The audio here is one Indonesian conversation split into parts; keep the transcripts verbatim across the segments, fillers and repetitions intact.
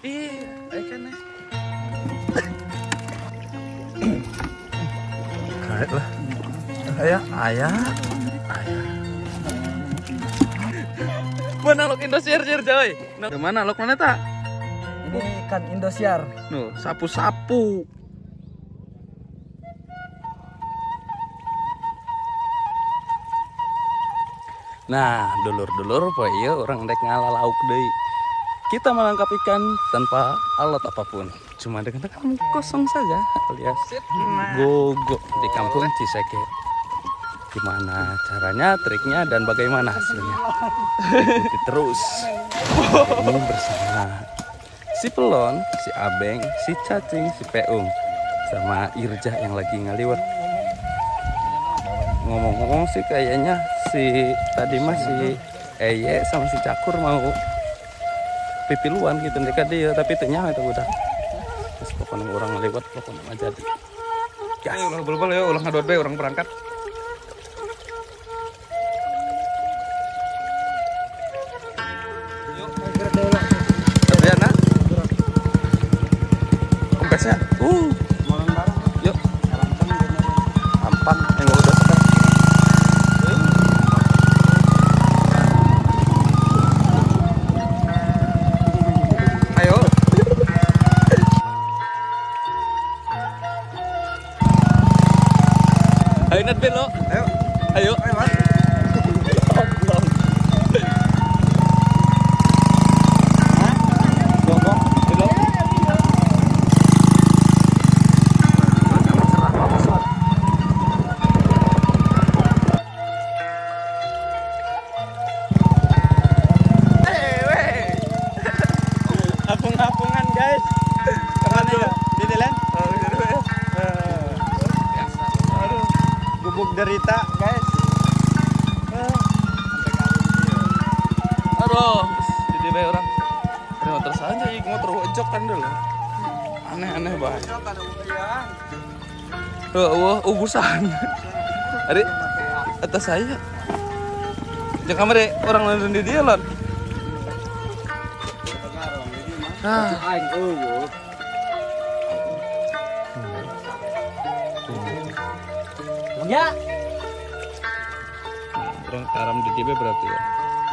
Iya, ikan nih. Karet lah. Ayah, ayah, ayah. Mana lok Indosiar jar coy? Nah, mana lok mana tak? Ini ikan Indosiar. Nuh, sapu-sapu. Nah, dulur-dulur po iya orang dek ngalah lauk deui. Kita menangkap ikan tanpa alat apapun, cuma dengan tangan kosong saja alias gogo di kampung Ciseke. Gimana caranya, triknya, dan bagaimana hasilnya? Ikuti terus. Ini bersama si Pelon, si Abeng, si Cacing, si Peung, sama Irja yang lagi ngaliwat. Ngomong-ngomong sih kayaknya si tadi masih Eye sama si Cakur mau pipiluan gitu dekat dia, tapi ternyata itu udah. Terus pokoknya orang lewat pokoknya nggak jadi. Gas. Ulah bel-bel ya, ulah ngadot be orang berangkat. Yuk, gerak dulu. Ada nak? Kompesnya. Uh, makan bareng. Yuk. Ampan yang udah sekarang. Ayo net belo, ayo, ayo, ayo mas. Apung-apungan guys. Kemana ya? Di jalan? Oh, di jalan. Gubuk derita guys. Aduh, jadi bayi orang. Ada motor saja, ini motor ojok kan dulu. Aneh-aneh banget. Oh, wah, ubusan. Ari, atas saya. Jangan kamar deh, orang lain di dia lan. Ah, ya. Orang karam di D B berarti ya.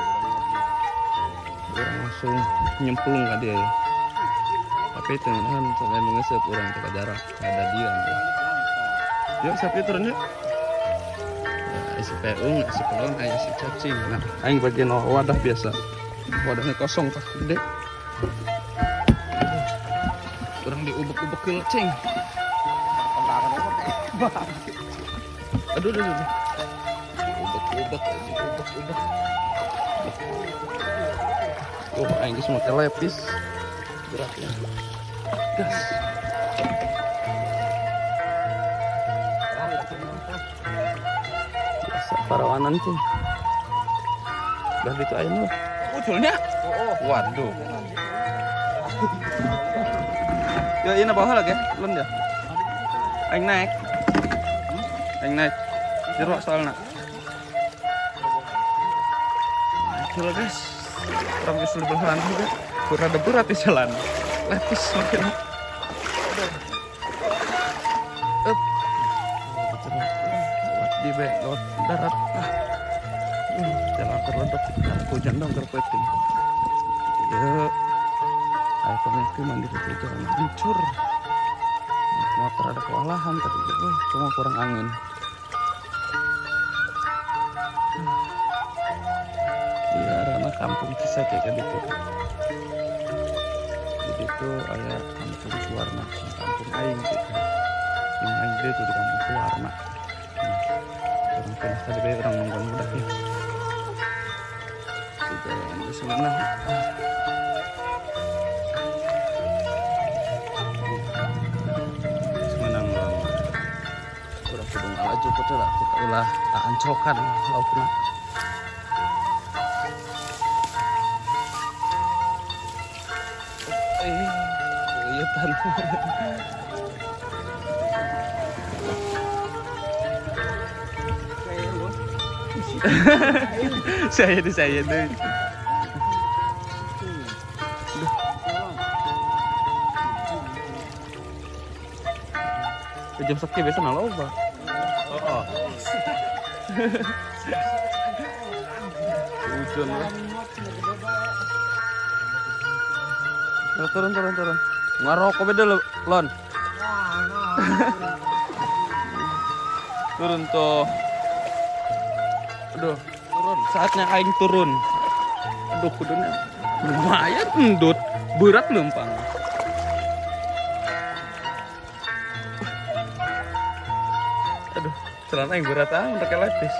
Orang langsung nyemplung kan dia ya. Tapi tenang, soalnya mengesep orang ke jarak, ada dia. Yuk, sapi turun yuk. Ya, si Peung, si Pelon, ayo si Cacing. Nah, aing bagian wadah biasa. Wadahnya kosong tak gede. Orang diubek-ubek ke ceng. Aduh, aduh, aduh. Ubek-ubek, ubek-ubek. Oh, aing geus make lepis. Beratnya. Gas. Biasa parawanan tuh. Udah gitu aing mah. Uculnya? Waduh. Yo, ini bawah lagi, lun ya. Aing naik. Aing naik. Jeruk soalnya. Kilo guys. Orang bisa lebih berhalan juga. Kurang ada berat di jalan. Lepis makin. Up. Di bek lewat darat. Jalan terledok. Hujan dong terpeting. Yuk. Ayo pemimpin mandi ke jalan hancur. Motor ada kewalahan tapi oh, cuma kurang angin. Iya, karena kampung Ciseke kayak gitu. Jadi itu ada kampung Suwarna, kampung Aing gitu. Yang Aing itu di kampung Suwarna. Orang pindah tadi bayi orang nongkrong udah ya. Sudah yang di sana. Cukup lah kita ulah ancokan lauknya. Eh, kelihatan. Saya di saya deh. Jam sekian biasa nalo apa? Oh, oh. Hujan lah. Turun turun turun. Ngarokok beda lo, Lon. Turun tuh. Aduh, turun. Saatnya aing turun. Aduh, kudanya lumayan endut. Berat lempang. Aduh, celana yang berat ah, untuk lepis.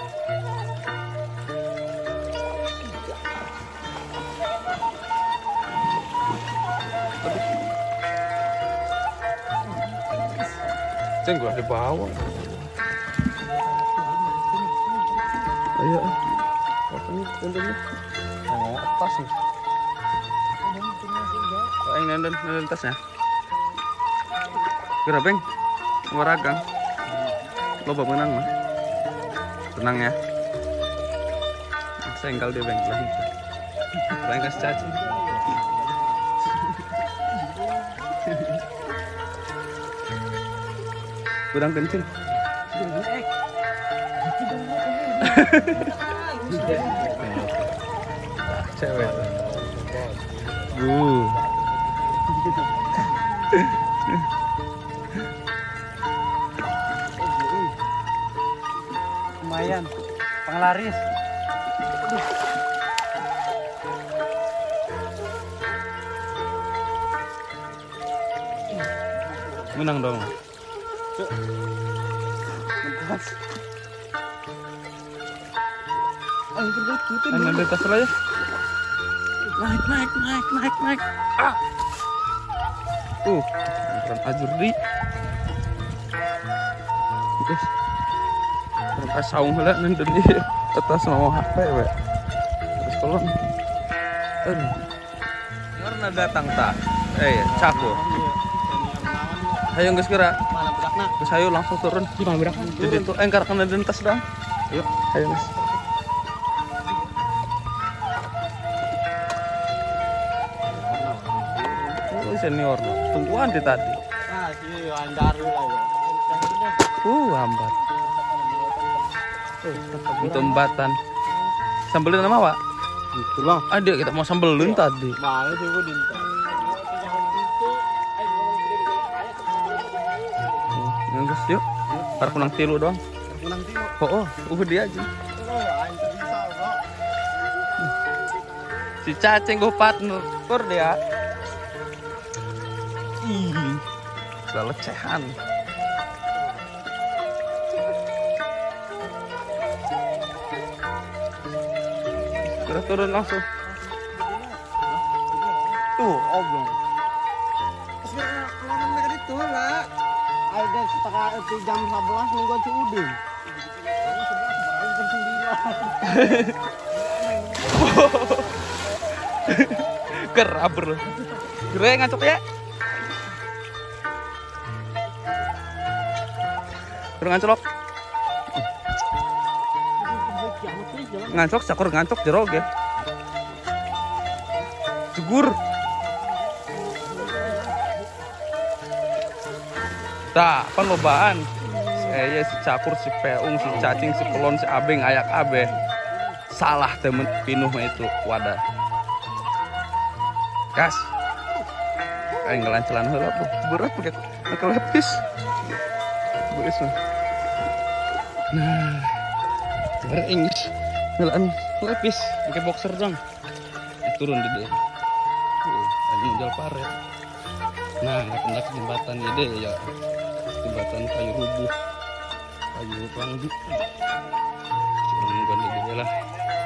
Ceng gua di bawah. Ayo, katanya tendanya. Oh, atas nih. Oh, yang nenden, nenden tasnya. Gerabeng, waragang. Loba menang mah. Tenang ya. Senggal dia beng lah. Lain kasih caci. Kurang kencing. Cewek. Bu. Lumayan, penglaris. Menang dong. Ayo ada tas aja. Naik naik naik naik naik. Ah. Uh, bukan ajur di. Guys. Terus saung heula nenden di atas mau H P we. Terus kolon. Aduh. Karena datang tak. Eh, cakur. Ayo geus geura. Mana budakna? Geus ayo langsung turun. Di mana budakna? Turun tuh engkar kana den tas dong. Ayo, ayo Mas. Oh, senior no. Tungguan di tadi. Ah, si Andaru lah ya. Uh, hambar. Untuk embatan. Sambelin nama, Pak? Itu bang. Ada kita mau sambelin tadi. Mana sih gua dinta. Yang gus yuk. Para kunang tilu doang. Kunang tilu. Oh, oh, uh dia aja. Oh, anjir bisa kok. Si cacing gue partner kur dia. Ih, udah lecehan. Terus turun langsung. Tuh, oblong. Keluaran mereka itu lah. Ada setengah itu jam sebelas nunggu si Udin. Keraber loh. Gere ngancok ya. Gere ngancok. Ngancok cakur ngancok jero ge. Jugur. Tah, penlobaan. Saya si cakur, si peung, si cacing, si pelon, si abeng, ayak abe. Salah temen pinuh itu wadah. Gas. Kayak ngelancelan heula tuh. Berat pakai pakai lepis. Beres mah. Nah. Berat Inggris. Ngelan lepis pakai boxer dong. Turun di dia. Tuh, ada modal paret. Nah, nggak jembatan ide ya. Jembatan kayu rubuh. Kayu ranggi. Jangan ganti dia lah.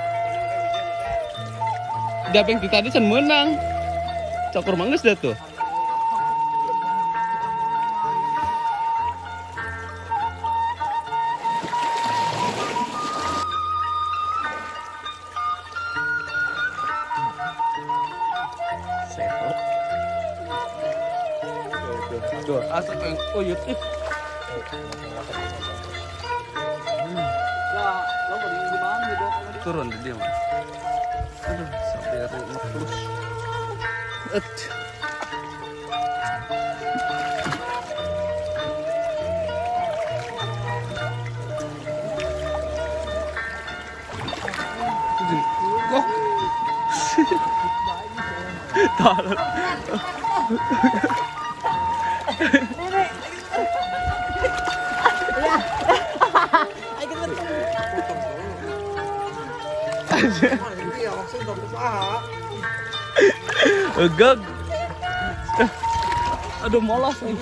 Dabeng kita tadi sen menang. Cakur mangges dah tuh. Sehat. Tuh, asal yang oyut ih. Ya, lo beri di mana gitu. Turun di dia mah. Aduh, sampai ada terus. Et. Tolong. Egag. Aduh molos nih.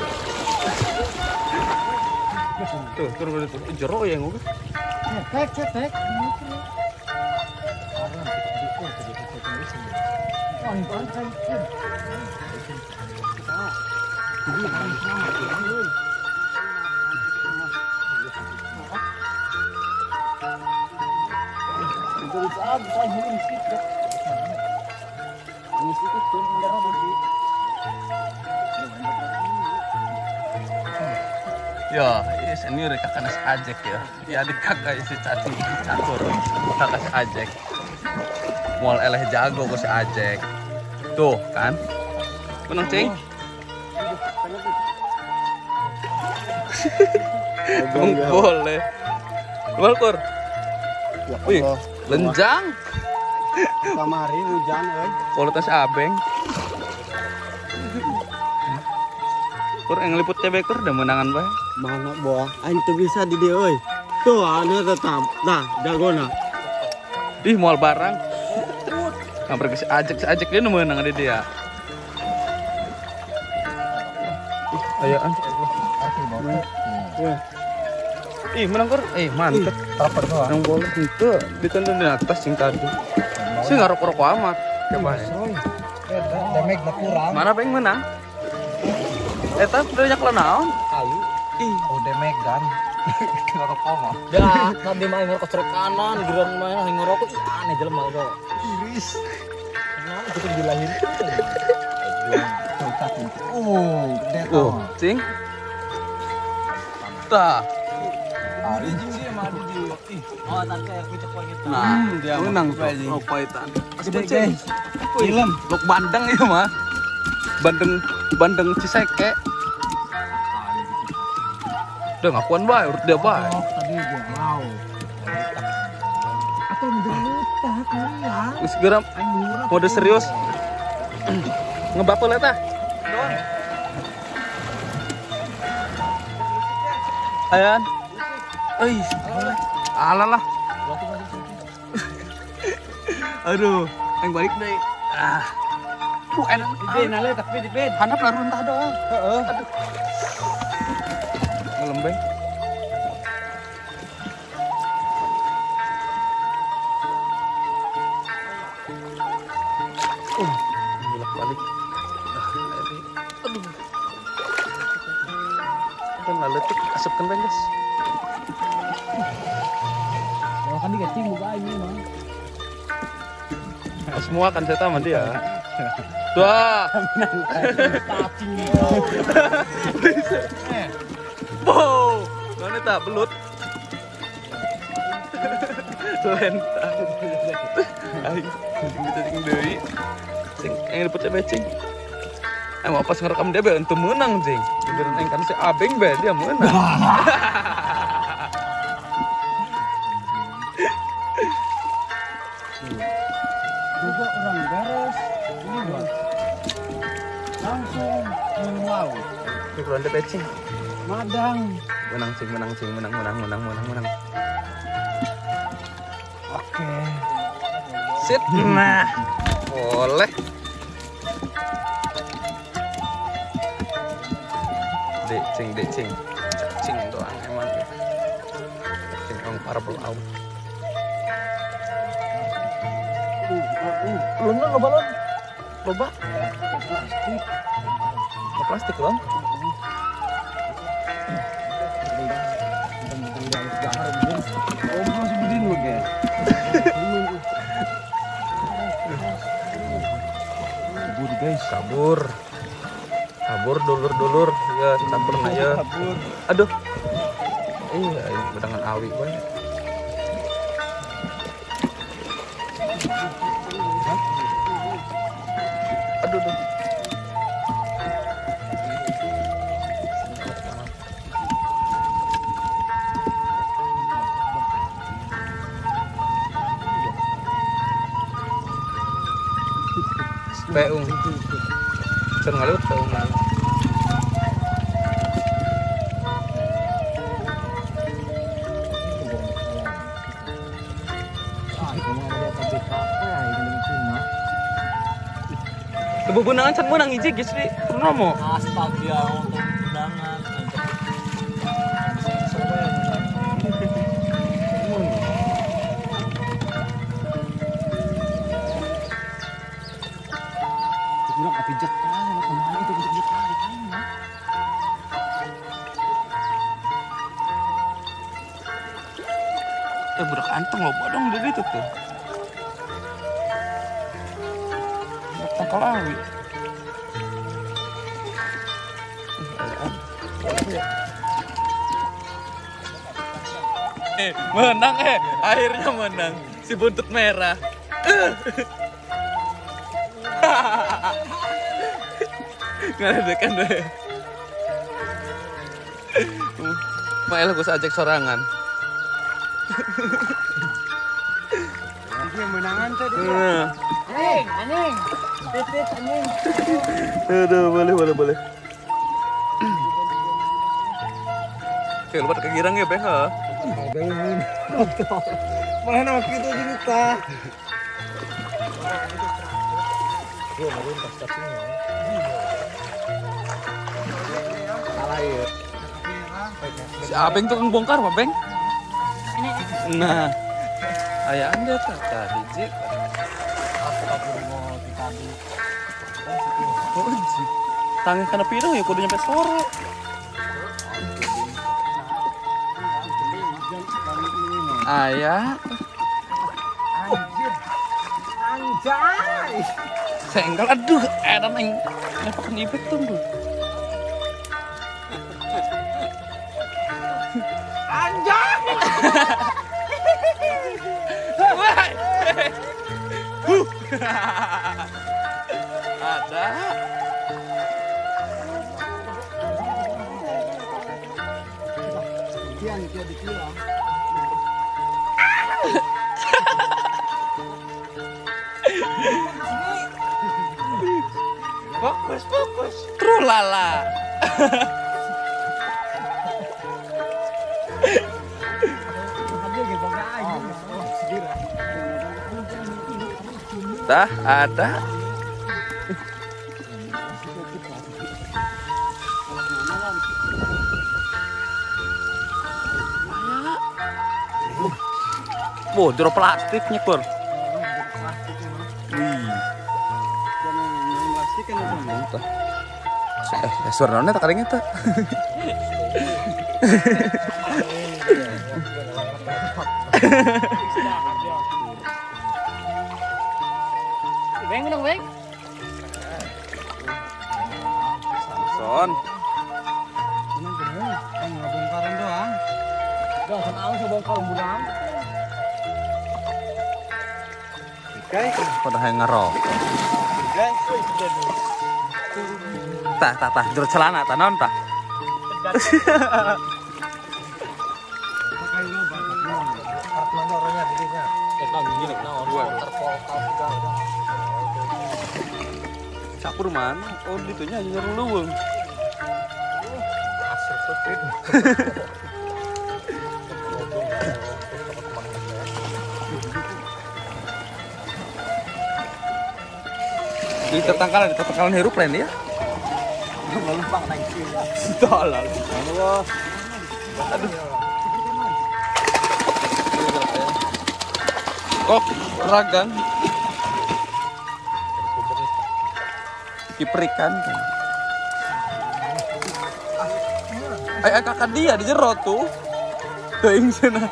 Tuh, turun itu. Jero ya ngomong. Tek, tek, tek. Ya, ini senior kakak nasi ajek ya. Ya adik kakak si cacing catur. Kakak si ajek. Mual eleh jago kok si ajek. Tuh kan. Menang cing. Emang boleh. Luar kur. Wih, lenjang. Kamari hujan euy. Kualitas abeng. Kur yang liput cebek kur udah menangan bae. Mana boah, aing teu bisa di dieu euy. Tuh, anu tetap. Nah, jagona. Ih, mual barang. Hampir ke si ajek, si ajek dia nu meunang di dia. Ayo an. Ih, menang kur. Eh, mantep. Apa doang? Yang boleh itu ditendang di atas sing tadi. Si ngarok-rokok amat. Coba ya. Damage na kurang. Mana beng menang? Eta udah nyak naon? Kayu. Ih, Oh, damage kan. Ngerokok mah. Ya, tadi main ngerokok serek kanan, geran main lagi ngerokok, ih aneh jelema itu. Iris. Kenapa kita dilahirkan? Oh, gede oh, cing. Tah. Hari Dia madu di. Ih, oh tadi kayak kucek poin itu. Nah, dia menang mah. oh paitan. Gede, guys. Film. Lok bandeng ya mah. Bandeng bandeng Ciseke. Udah ngakuan bae, urut dia bae. Tadi gua mau. Atau menjelupa kalian. Geus geram mode serius. Ngebapel eta. Ayan. Euy. Alah lah. Aduh, yang balik deh. Ah. Uh, enak. Dipin, ale tapi dipin. Handap lah runtah doang. Heeh. Aduh. Ngelembeng. Uh, bolak-balik. Ah, ini. Aduh. Kan letik asupkan bang, guys. Oh, kan diketing buka ini mah. Semua kan saya sama dia. Wah. Cacing. Wow. Mana tak belut. Lentang. Aing kita cing deui. Cing yang dapat becing. Emang pas ngerekam dia be untuk menang cing. Giliran aing kan si abeng be dia menang. Juga orang beres. Ini buat. Langsung melau. Giliran dia becing. Madang. Menang cing, menang cing, menang, menang, menang, menang, menang. Oke. Sit. Nah. Boleh. Dek cing, dek cing. Cing doang emang. Cing emang para out. Belum lo balon. Loba. Plastik. Lo plastik loh. Oh, masih begini loh, guys. Kabur, guys. Kabur. Kabur dulur-dulur ya campur na ya. Kabur. Aduh. Iya, ini bedangan awi bae. Aduh, aduh. peung. Sen ngaliwat peung. Kebubunangan can menang hiji geus di Purnomo. Aspal dia untuk undangan. Kurang kapijat kan, kemana itu pijat kan? Tuh budak anteng lo bodong dari itu tuh. Tangkal awi. Eh, menang eh, akhirnya menang si buntut merah. Ngadekan deh. Mael gue ajak sorangan. Dia menangan tadi. Nah. Anjing, anjing. Titit anjing. Aduh, boleh, boleh, boleh. Oke, lupa kegirang ya, Beh. Pengen. Mana waktu itu juga. Salah ya. Si Abeng tuh bongkar, Pak Beng. Nah, ayah anda tak tadi, Jik. Oh, Jik. Tangan kena pirang ya, kudu nyampe sore. Ayah. Anjir. Anjay. Senggol, aduh, edan yang nepakan ibet tunggu. Anjay. Huh. Ada. Kian dia dikira. Fokus, fokus. Trulala. Tah, ada. Wah, jero plastiknya, Pur. Wih. Plastik kan itu. Mantap. Eh, eh suaranya tak karingnya tuh. Beng dong, Beng. Samson. Bener bener. Kan bongkaran doang. Dah sama aku sebongkar bulan. Guys, Pada yang ngerokok. guys. Tah, tah, tah. Jero celana, tah, non, tah. Pakai lo banget lo. Kartuan orangnya gedenya. Kita gini, kita orang terpolkal juga. Campur mana? Oh, ditunya aja nyuruh luwung. Asik tuh. Di tertangkalan, di tertangkalan aeroplane ya. Melumpang naik sini. Tolol. Allah. Aduh. Kok ragang? Kiper ikan. Ay, kakak dia di jero tuh. Teuing cenah.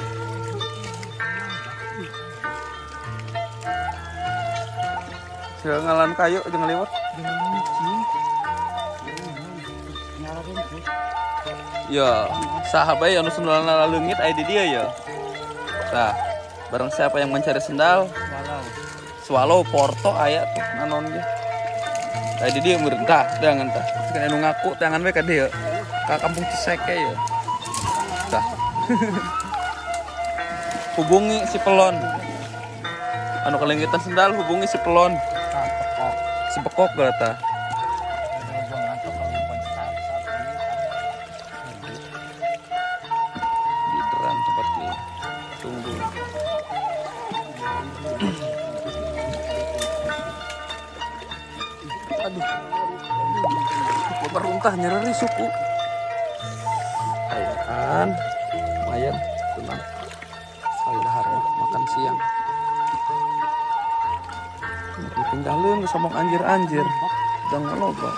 Ngalan kayu jeung liwat. Ya, sahabat yang sendalna leungit aya di dia ya. Nah, barang siapa yang mencari sendal, Walau. swallow porto aya tuh nanon ge. Aya di dia meureun tah, jangan tah. Sikeun anu ngaku tangan we ka dieu. Ka kampung Ciseke ya. Tah. Hubungi si pelon. Anu kelengitan sendal hubungi si pelon. sebekok gata. Literan seperti tunggu. Aduh, pemerintah nyeri suku. Ayaan, lumayan, tenang. Sekali dahar makan siang. Ditinggalin somong anjir-anjir, jangan loba.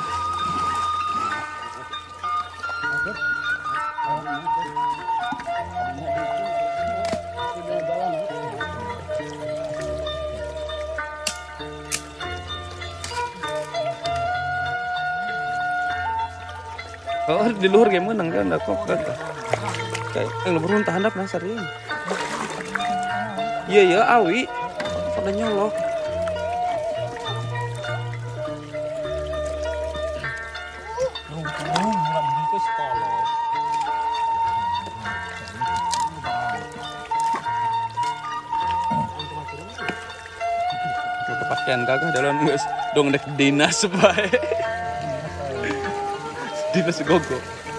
Oh, di luar game menang kan, kok kan? Kayak yang lebih runtuh handap nasar ini. Iya ya, awi pada nyolok. Pakaian kagak dalam guys, dong dek dinas bae. Dinas gogo.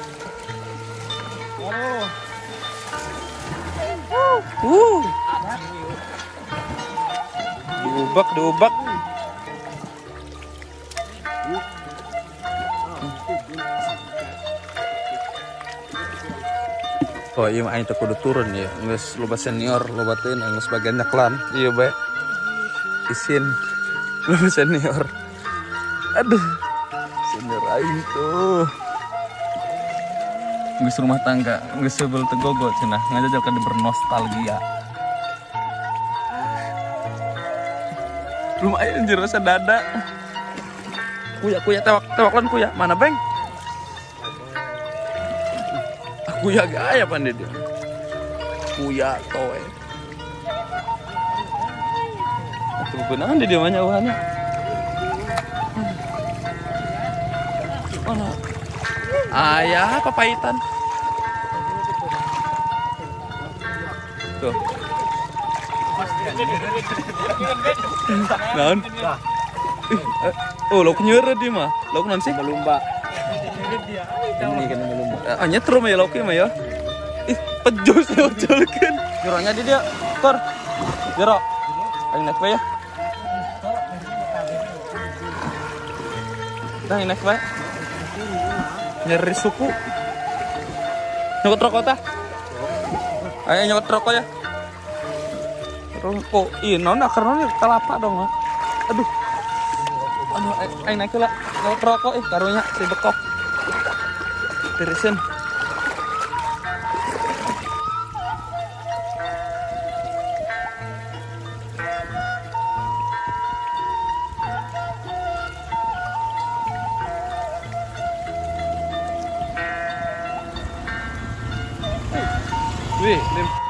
Uh. Diubak, diubak. Oh iya, aing teh kudu turun ya. Geus loba senior, loba teuing geus bagian nyeklan. Iya bae. Isin loba senior. Aduh. Senior aing tuh. Geus rumah tangga, geus sebel tegogo cenah, ngajak ka bernostalgia. Lumayan anjir rasa dada. Kuya kuya tewak tewaklan kuya, mana beng? Kuya gaya pandai dia. Kuya toe. Itu beneran di dia mah nyawahannya. Mana? Ayah papaitan. Tuh. Naon? Oh, lauk nyeureud di mah. Lauk naon sih? Belumba. Ini kan belumba. Ah, nyetrum ya lauknya mah ya. Ih, pejus ya uculkeun. Jeronya di dia. Tor. Jero. Aing naik bae ya. Dah naik bae. Nyeri suku. Nyokot rokok tah. Ayo nyokot rokok ya. Rokok. Ih, non akarna kelapa dong. Aduh. Aduh, aing naik lah. Nyokot rokok ih karunya si bekok. Tirisin. Wih, lim.